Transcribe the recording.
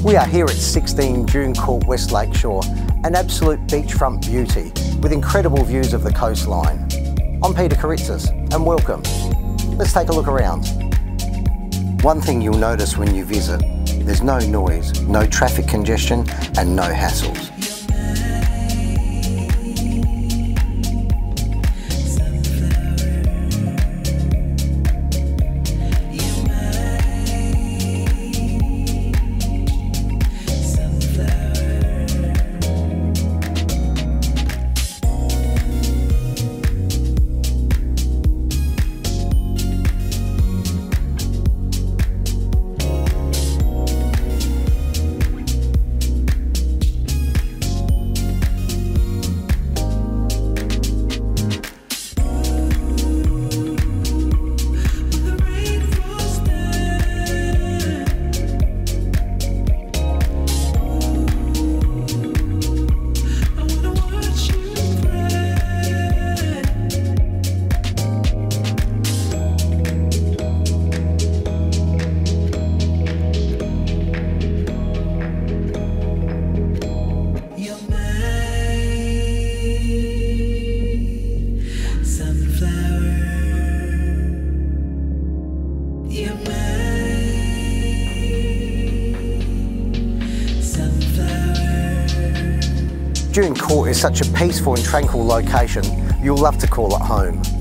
We are here at 16 Dune Court, West Lakeshore, an absolute beachfront beauty with incredible views of the coastline. I'm Peter Karitzis and welcome. Let's take a look around. One thing you'll notice when you visit, there's no noise, no traffic congestion and no hassles. Dune Court is such a peaceful and tranquil location, you'll love to call it home.